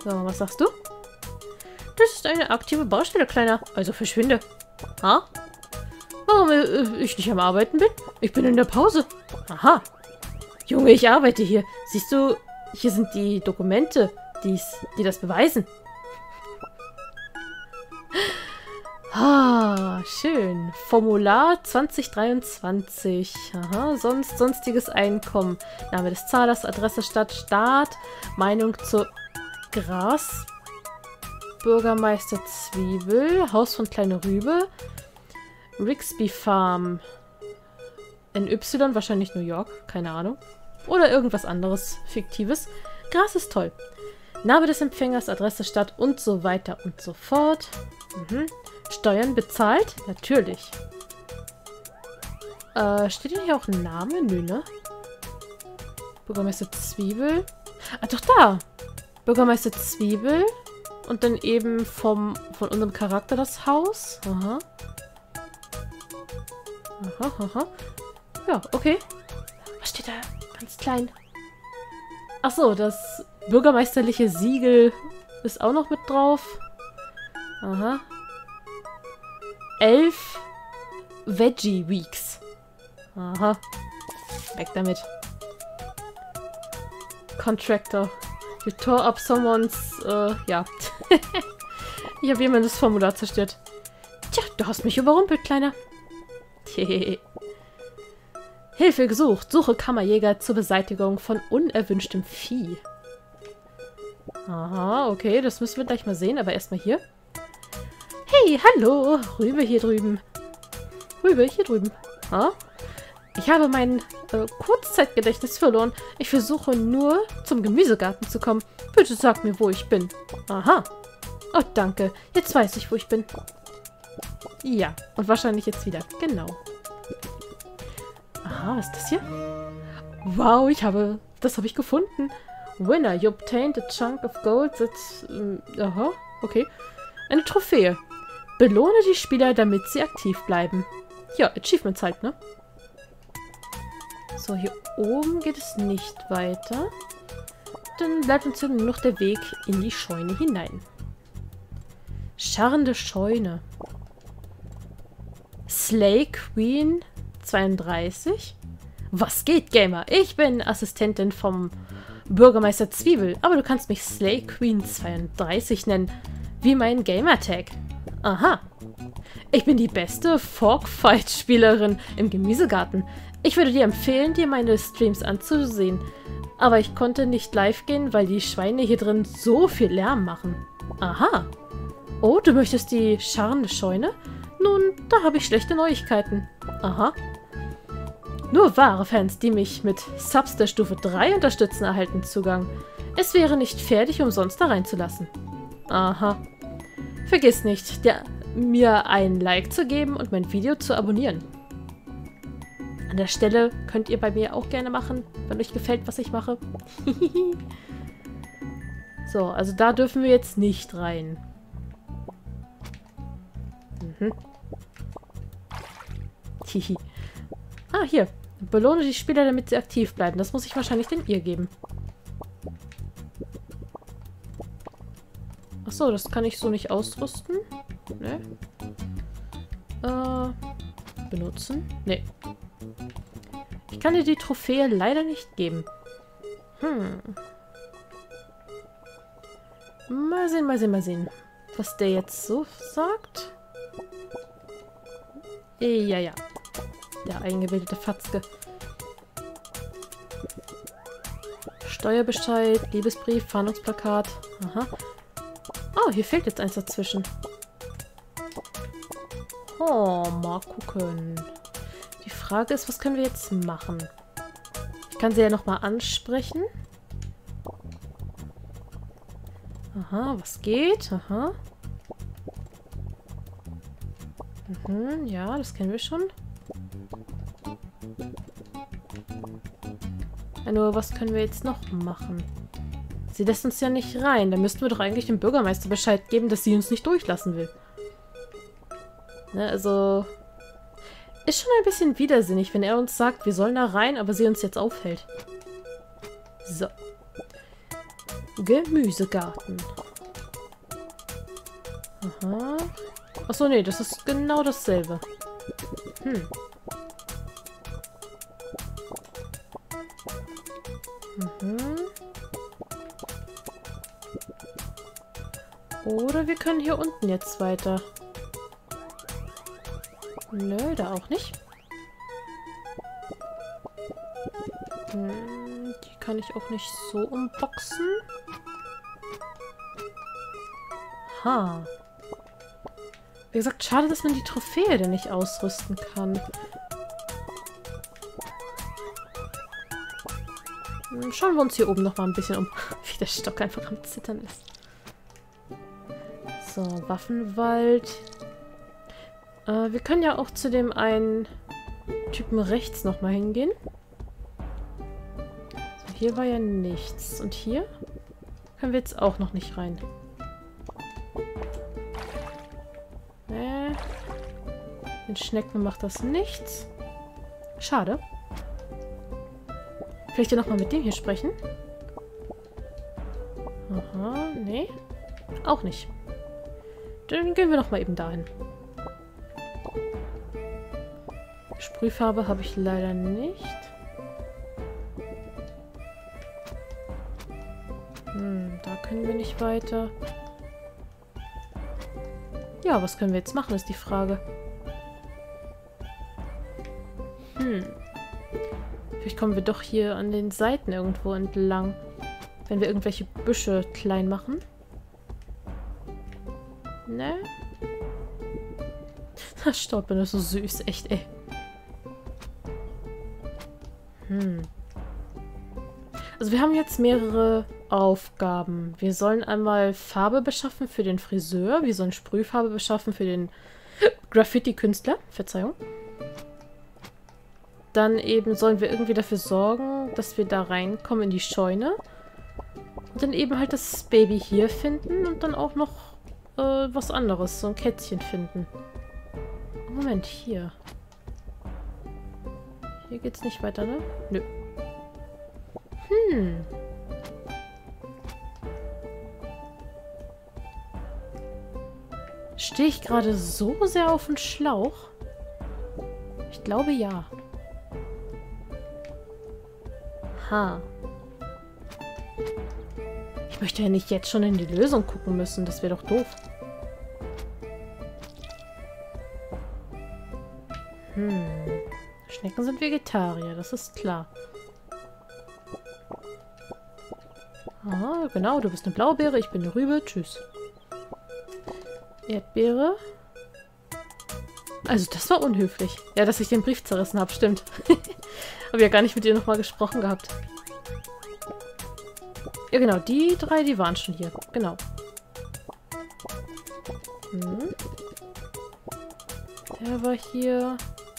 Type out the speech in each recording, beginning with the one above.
So, was sagst du? Das ist eine aktive Baustelle, Kleiner. Also verschwinde. Ha? Warum ich nicht am Arbeiten bin? Ich bin in der Pause. Aha. Junge, ich arbeite hier. Siehst du, hier sind die Dokumente, die das beweisen. Ah, schön. Formular 2023. Aha, sonstiges Einkommen. Name des Zahlers, Adresse Stadt, Staat, Meinung zur Gras, Bürgermeister Zwiebel, Haus von Kleine Rübe, Rixby Farm, NY, wahrscheinlich New York, keine Ahnung. Oder irgendwas anderes, Fiktives. Gras ist toll. Name des Empfängers, Adresse Stadt und so weiter und so fort. Steuern bezahlt? Natürlich. Steht denn hier auch ein Name? Nö, ne? Bürgermeister Zwiebel. Ah, doch da! Bürgermeister Zwiebel. Und dann eben von unserem Charakter das Haus. Aha. Aha, aha. Ja, okay. Was steht da? Ganz klein. Ach so, das bürgermeisterliche Siegel ist auch noch mit drauf. Aha. 11 Veggie Weeks. Aha. Weg damit. Contractor. You tore up someone's, ja. Ich habe jemandes Formular zerstört. Tja, du hast mich überrumpelt, Kleiner. Hilfe gesucht. Suche Kammerjäger zur Beseitigung von unerwünschtem Vieh. Aha, okay, das müssen wir gleich mal sehen, aber erstmal hier. Hey, hallo! Rübe hier drüben. Rübe hier drüben. Ha? Ich habe mein Kurzzeitgedächtnis verloren. Ich versuche nur, zum Gemüsegarten zu kommen. Bitte sag mir, wo ich bin. Aha. Oh, danke. Jetzt weiß ich, wo ich bin. Ja, und wahrscheinlich jetzt wieder. Genau. Aha, was ist das hier? Wow, das habe ich gefunden. Winner, you obtained a chunk of gold that's... aha, okay. Eine Trophäe. Belohne die Spieler, damit sie aktiv bleiben. Ja, Achievements halt, ne? So, hier oben geht es nicht weiter. Dann bleibt uns nur noch der Weg in die Scheune hinein. Scharrende Scheune. Slay Queen 32. Was geht, Gamer? Ich bin Assistentin vom Bürgermeister Zwiebel, aber du kannst mich Slay Queen 32 nennen, wie mein Gamertag. Aha. Ich bin die beste Forkfight-Spielerin im Gemüsegarten. Ich würde dir empfehlen, dir meine Streams anzusehen. Aber ich konnte nicht live gehen, weil die Schweine hier drin so viel Lärm machen. Aha. Oh, du möchtest die scharrende Scheune? Nun, da habe ich schlechte Neuigkeiten. Aha. Nur wahre Fans, die mich mit Subs der Stufe 3 unterstützen, erhalten Zugang. Es wäre nicht fair, dich umsonst da reinzulassen. Aha. Vergiss nicht, mir ein Like zu geben und mein Video zu abonnieren. An der Stelle könnt ihr bei mir auch gerne machen, wenn euch gefällt, was ich mache. So, also da dürfen wir jetzt nicht rein. Hihi. Ah, hier. Belohne die Spieler, damit sie aktiv bleiben. Das muss ich wahrscheinlich den ihr geben. Achso, das kann ich so nicht ausrüsten. Ne? Benutzen? Ne. Ich kann dir die Trophäe leider nicht geben. Mal sehen, mal sehen, mal sehen. Was der jetzt so sagt. Ja, ja. Der eingebildete Fatzke. Steuerbescheid, Liebesbrief, Fahndungsplakat. Aha. Oh, hier fehlt jetzt eins dazwischen. Oh, mal gucken. Die Frage ist, was können wir jetzt machen? Ich kann sie ja nochmal ansprechen. Aha, was geht? Aha. Ja, das kennen wir schon. Ja, nur, was können wir jetzt noch machen? Sie lässt uns ja nicht rein. Da müssten wir doch eigentlich dem Bürgermeister Bescheid geben, dass sie uns nicht durchlassen will. Ne, also... Ist schon ein bisschen widersinnig, wenn er uns sagt, wir sollen da rein, aber sie uns jetzt aufhält. So. Gemüsegarten. Aha. Achso, nee, das ist genau dasselbe. Hm. Mhm. Oder wir können hier unten jetzt weiter. Nö, da auch nicht. Die kann ich auch nicht so umboxen. Ha. Wie gesagt, schade, dass man die Trophäe denn nicht ausrüsten kann. Schauen wir uns hier oben noch mal ein bisschen um. Wie der Stock einfach am Zittern ist. So, Waffenwald. Wir können ja auch zu dem einen Typen rechts noch mal hingehen. So, hier war ja nichts. Und hier können wir jetzt auch noch nicht rein. Den Schnecken macht das nichts. Schade. Vielleicht ja noch mal mit dem hier sprechen. Aha, nee. Auch nicht. Dann gehen wir noch mal eben dahin. Sprühfarbe habe ich leider nicht. Da können wir nicht weiter. Ja, was können wir jetzt machen, ist die Frage. Vielleicht kommen wir doch hier an den Seiten irgendwo entlang. Wenn wir irgendwelche Büsche klein machen. Ne? Das Staubbein ist so süß, echt, ey. Also wir haben jetzt mehrere Aufgaben. Wir sollen einmal Farbe beschaffen für den Friseur. Wir sollen Sprühfarbe beschaffen für den Graffiti-Künstler. Verzeihung. Dann eben sollen wir irgendwie dafür sorgen, dass wir da reinkommen in die Scheune. Und dann eben halt das Baby hier finden und dann auch noch was anderes, so ein Kätzchen finden. Moment, hier. Hier geht's nicht weiter, ne? Nö. Stehe ich gerade so sehr auf den Schlauch? Ich glaube ja. Ha. Ich möchte ja nicht jetzt schon in die Lösung gucken müssen. Das wäre doch doof. Schnecken sind Vegetarier, das ist klar. Ah, genau, du bist eine Blaubeere, ich bin eine Rübe. Tschüss. Erdbeere. Also, das war unhöflich. Ja, dass ich den Brief zerrissen habe, stimmt. Habe ja gar nicht mit ihr nochmal gesprochen gehabt. Ja, genau, die drei, die waren schon hier. Genau. Der war hier.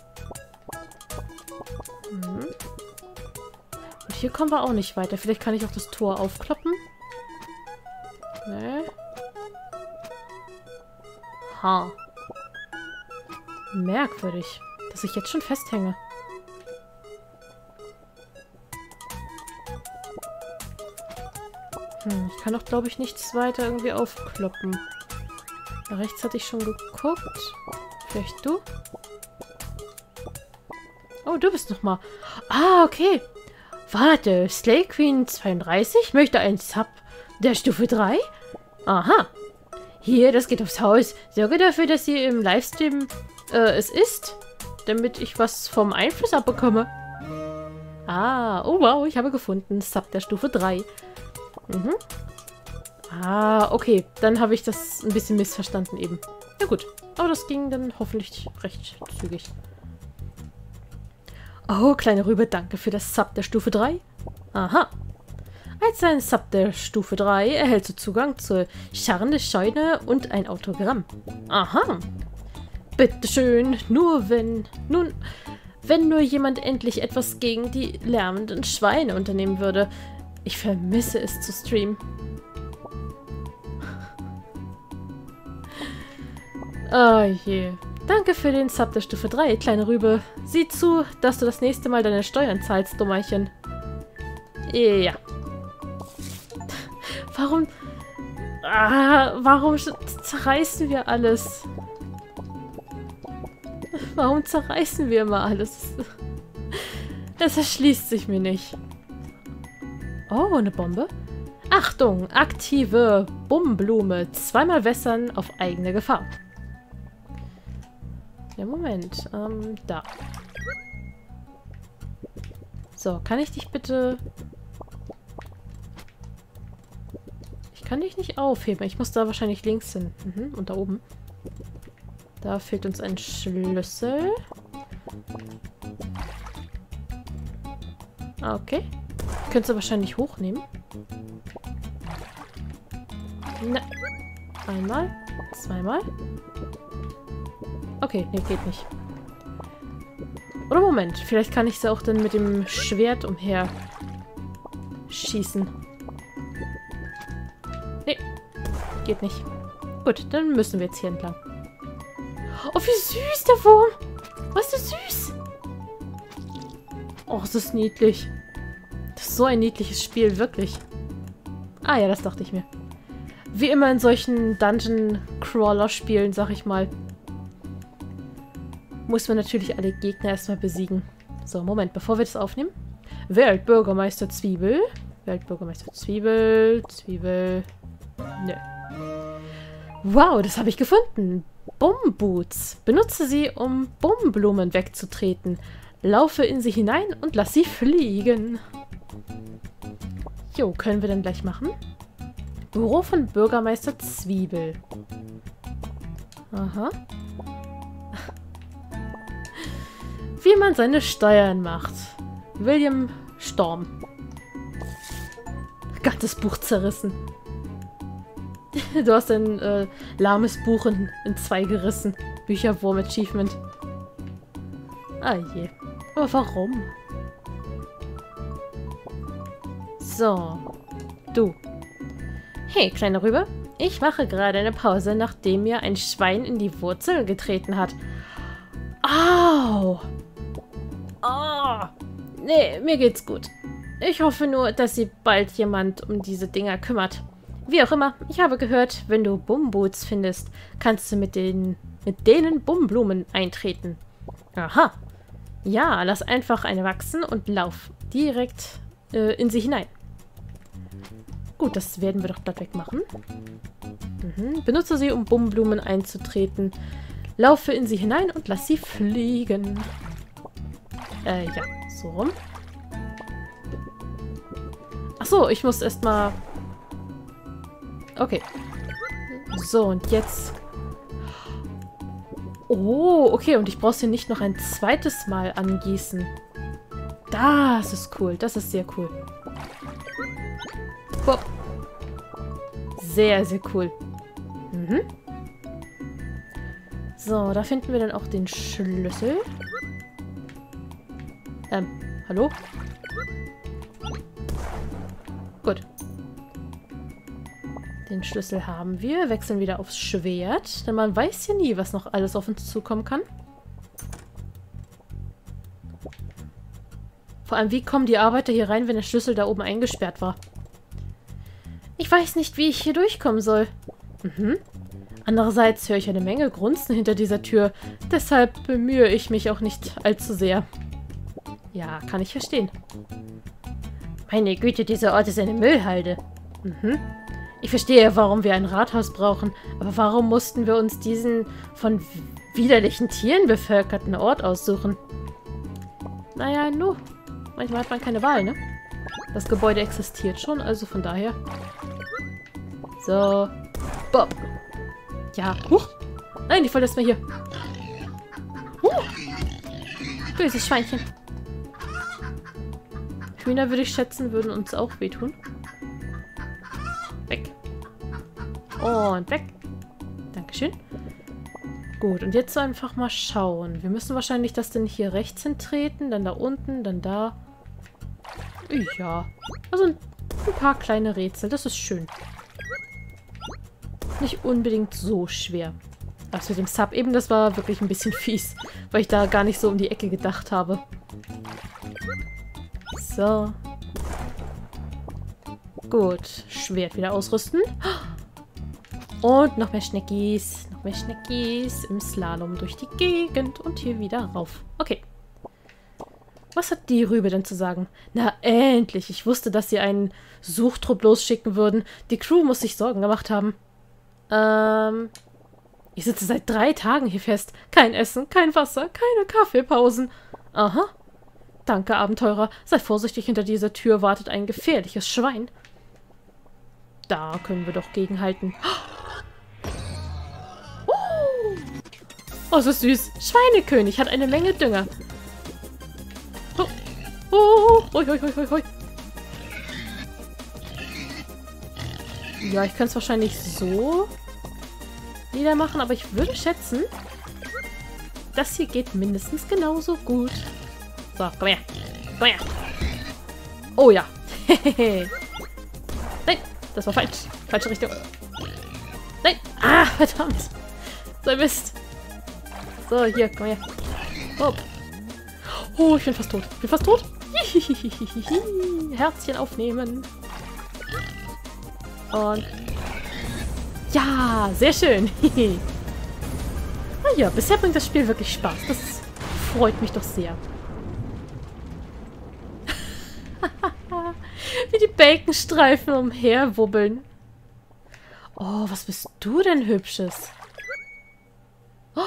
Und hier kommen wir auch nicht weiter. Vielleicht kann ich auch das Tor aufkloppen. Nee. Ha. Merkwürdig, dass ich jetzt schon festhänge. Ich kann auch, glaube ich, nichts weiter irgendwie aufkloppen. Da rechts hatte ich schon geguckt. Vielleicht du? Oh, du bist noch mal. Ah, okay. Warte, Slay Queen 32 möchte ein Sub der Stufe 3? Aha. Hier, das geht aufs Haus. Sorge dafür, dass sie im Livestream es ist, damit ich was vom Einfluss abbekomme. Ah, oh wow, ich habe gefunden. Sub der Stufe 3. Ah, okay. Dann habe ich das ein bisschen missverstanden eben. Ja gut, aber das ging dann hoffentlich recht zügig. Oh, kleine Rübe, danke für das Sub der Stufe 3. Aha. Als ein Sub der Stufe 3 erhältst du Zugang zur scharrende Scheune und ein Autogramm. Aha. Bitteschön, wenn nur jemand endlich etwas gegen die lärmenden Schweine unternehmen würde. Ich vermisse es zu streamen. Oh je. Danke für den Sub der Stufe 3, kleine Rübe. Sieh zu, dass du das nächste Mal deine Steuern zahlst, Dummerchen. Ja. Warum... warum zerreißen wir alles? Warum zerreißen wir immer alles? Das erschließt sich mir nicht. Oh, eine Bombe. Achtung, aktive Bumblume. Zweimal wässern auf eigene Gefahr. Ja, Moment. Da. So, kann ich dich bitte... Ich kann dich nicht aufheben. Ich muss da wahrscheinlich links hin. Mhm, und da oben. Da fehlt uns ein Schlüssel. Okay. Könntest du wahrscheinlich hochnehmen. Na. Einmal. Zweimal. Okay, nee, geht nicht. Oder Moment. Vielleicht kann ich sie auch dann mit dem Schwert umher schießen. Nee. Geht nicht. Gut, dann müssen wir jetzt hier entlang. Oh, wie süß der Wurm. Was ist süß? Oh, das ist niedlich. Das ist so ein niedliches Spiel, wirklich. Ah ja, das dachte ich mir. Wie immer in solchen Dungeon-Crawler-Spielen, sag ich mal, muss man natürlich alle Gegner erstmal besiegen. So, Moment, bevor wir das aufnehmen. Weltbürgermeister Zwiebel. Weltbürgermeister Zwiebel. Zwiebel. Nö. Wow, das habe ich gefunden. Bumboots. Benutze sie, um Bumblumen wegzutreten. Laufe in sie hinein und lass sie fliegen. Jo, können wir dann gleich machen. Büro von Bürgermeister Zwiebel. Aha. Wie man seine Steuern macht. William Storm. Ganzes Buch zerrissen. Du hast ein lahmes Buch in zwei gerissen. Bücherwurm Achievement. Ah je. Aber warum? So. Du. Hey, kleine Rübe. Ich mache gerade eine Pause, nachdem mir ein Schwein in die Wurzel getreten hat. Au! Oh! Nee, mir geht's gut. Ich hoffe nur, dass sich bald jemand um diese Dinger kümmert. Wie auch immer, ich habe gehört, wenn du Bumboots findest, kannst du mit denen Bumblumen eintreten. Aha. Ja, lass einfach eine wachsen und lauf direkt in sie hinein. Gut, das werden wir doch glatt wegmachen. Mhm. Benutze sie, um Bumblumen einzutreten. Laufe in sie hinein und lass sie fliegen. Ja, so rum. Achso, ich muss erstmal... Okay. So, und jetzt... Oh, okay, und ich brauche sie nicht noch ein zweites Mal angießen. Das ist cool, das ist sehr cool. Hopp. Sehr, sehr cool. Mhm. So, da finden wir dann auch den Schlüssel. Hallo? Gut. Den Schlüssel haben wir. Wechseln wieder aufs Schwert. Denn man weiß ja nie, was noch alles auf uns zukommen kann. Vor allem, wie kommen die Arbeiter hier rein, wenn der Schlüssel da oben eingesperrt war? Ich weiß nicht, wie ich hier durchkommen soll. Mhm. Andererseits höre ich eine Menge Grunzen hinter dieser Tür. Deshalb bemühe ich mich auch nicht allzu sehr. Ja, kann ich verstehen. Meine Güte, dieser Ort ist eine Müllhalde. Mhm. Ich verstehe, warum wir ein Rathaus brauchen, aber warum mussten wir uns diesen von widerlichen Tieren bevölkerten Ort aussuchen? Naja, nur. Manchmal hat man keine Wahl, ne? Das Gebäude existiert schon, also von daher. So. Bob. Ja. Huch. Nein, ich wollte erstmal hier. Böses Schweinchen. Hühner, würde ich schätzen, würden uns auch wehtun. Weg. Und weg. Dankeschön. Gut, und jetzt einfach mal schauen. Wir müssen wahrscheinlich das denn hier rechts hintreten, dann da unten, dann da. Ja. Also ein paar kleine Rätsel. Das ist schön. Nicht unbedingt so schwer. Das mit dem Sub eben, das war wirklich ein bisschen fies, weil ich da gar nicht so um die Ecke gedacht habe. So. Gut. Schwert wieder ausrüsten. Und noch mehr Schneckis. Noch mehr Schneckis im Slalom durch die Gegend. Und hier wieder rauf. Okay. Was hat die Rübe denn zu sagen? Na, endlich. Ich wusste, dass sie einen Suchtrupp losschicken würden. Die Crew muss sich Sorgen gemacht haben. Ich sitze seit 3 Tagen hier fest. Kein Essen, kein Wasser, keine Kaffeepausen. Aha. Danke, Abenteurer. Sei vorsichtig, hinter dieser Tür wartet ein gefährliches Schwein. Da können wir doch gegenhalten. Oh, so süß. Schweinekönig hat eine Menge Dünger. Hoi, hoi, hoi, hoi, hoi. Ja, ich kann es wahrscheinlich so niedermachen, aber ich würde schätzen, das hier geht mindestens genauso gut. So, komm her. Komm her. Oh ja. Nein, das war falsch. Falsche Richtung. Nein. Ah, verdammt. So ein Mist. So, hier, komm her. Hopp. Oh, ich bin fast tot. Ich bin fast tot. Herzchen aufnehmen. Und ja, sehr schön. Ah ja, bisher bringt das Spiel wirklich Spaß. Das freut mich doch sehr. Wie die Baconstreifen umherwubbeln. Oh, was bist du denn Hübsches? Oh.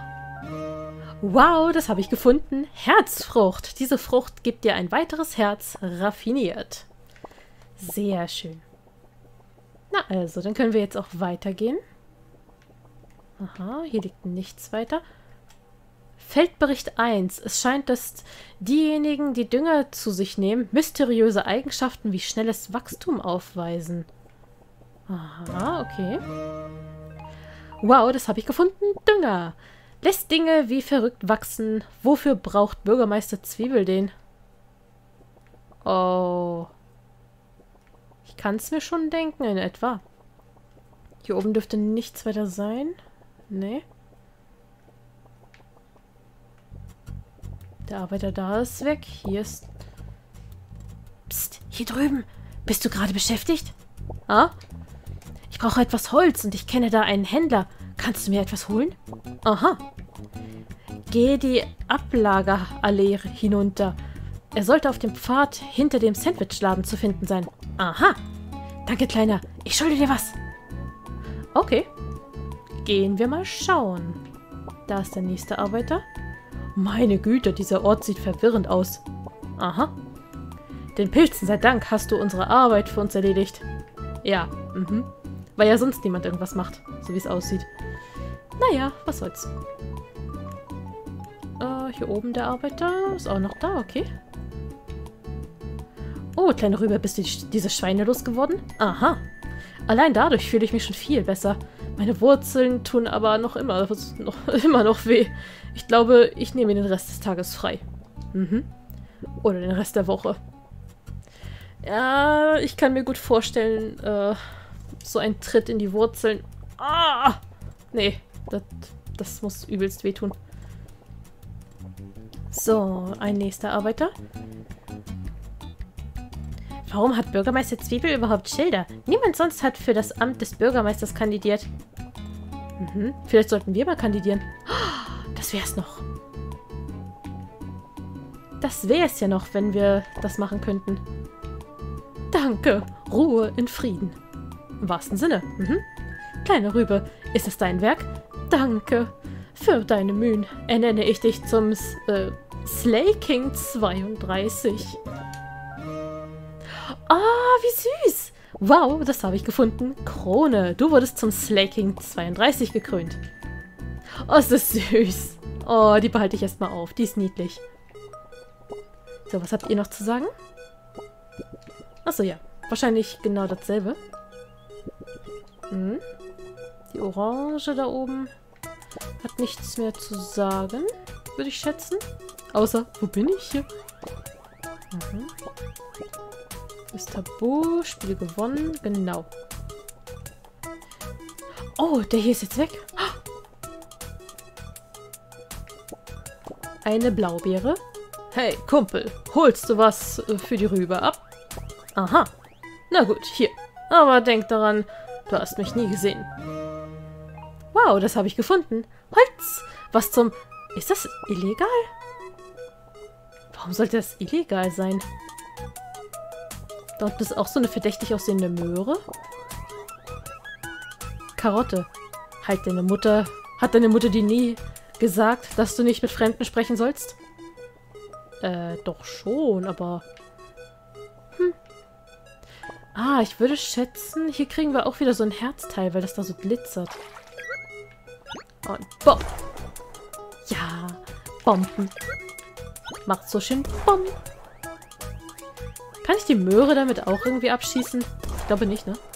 Wow, das habe ich gefunden. Herzfrucht. Diese Frucht gibt dir ein weiteres Herz, raffiniert. Sehr schön. Na also, dann können wir jetzt auch weitergehen. Aha, hier liegt nichts weiter. Feldbericht 1. Es scheint, dass diejenigen, die Dünger zu sich nehmen, mysteriöse Eigenschaften wie schnelles Wachstum aufweisen. Aha, okay. Wow, das habe ich gefunden. Dünger. Lässt Dinge wie verrückt wachsen. Wofür braucht Bürgermeister Zwiebel den? Oh. Ich kann es mir schon denken, in etwa. Hier oben dürfte nichts weiter sein. Nee. Der Arbeiter da ist weg. Hier ist... Psst, hier drüben. Bist du gerade beschäftigt? Ah? Ich brauche etwas Holz und ich kenne da einen Händler. Kannst du mir etwas holen? Aha. Gehe die Ablagerallee hinunter. Er sollte auf dem Pfad hinter dem Sandwichladen zu finden sein. Aha. Danke, Kleiner. Ich schulde dir was. Okay. Gehen wir mal schauen. Da ist der nächste Arbeiter. Meine Güte, dieser Ort sieht verwirrend aus. Aha. Den Pilzen sei Dank hast du unsere Arbeit für uns erledigt. Ja, weil ja sonst niemand irgendwas macht, so wie es aussieht. Naja, was soll's. Hier oben der Arbeiter ist auch noch da, okay. Oh, kleine Rübe, bist du diese Schweine losgeworden? Aha. Allein dadurch fühle ich mich schon viel besser. Meine Wurzeln tun aber noch immer noch weh. Ich glaube, ich nehme den Rest des Tages frei. Oder den Rest der Woche. Ja, ich kann mir gut vorstellen, so ein Tritt in die Wurzeln. Ah! Nee, das muss übelst wehtun. So, ein nächster Arbeiter. Warum hat Bürgermeister Zwiebel überhaupt Schilder? Niemand sonst hat für das Amt des Bürgermeisters kandidiert. Vielleicht sollten wir mal kandidieren. Das wär's noch. Das wär's ja noch, wenn wir das machen könnten. Danke. Ruhe in Frieden. Im wahrsten Sinne. Kleine Rübe, ist es dein Werk? Danke für deine Mühen. Ernenne ich dich zum Slay King 32. Ah, wie süß. Wow, das habe ich gefunden. Krone, du wurdest zum Slay King 32 gekrönt. Oh, ist das süß. Oh, die behalte ich erstmal auf. Die ist niedlich. So, was habt ihr noch zu sagen? Achso, ja. Wahrscheinlich genau dasselbe. Die Orange da oben hat nichts mehr zu sagen, würde ich schätzen. Außer, wo bin ich hier? Ist Tabu, Spiel gewonnen, genau. Oh, der hier ist jetzt weg. Eine Blaubeere. Hey, Kumpel, holst du was für die Rübe ab? Aha. Na gut, hier. Aber denk daran, du hast mich nie gesehen. Wow, das habe ich gefunden. Holz! Was zum... Ist das illegal? Warum sollte das illegal sein? Dort ist auch so eine verdächtig aussehende Möhre. Karotte. Halt deine Mutter... Hat deine Mutter dir nie gesagt, dass du nicht mit Fremden sprechen sollst? Doch schon, aber... Ah, ich würde schätzen, hier kriegen wir auch wieder so ein Herzteil, weil das da so glitzert. Und Bomb. Ja, Bomben. Macht so schön Bomben. Kann ich die Möhre damit auch irgendwie abschießen? Ich glaube nicht, ne?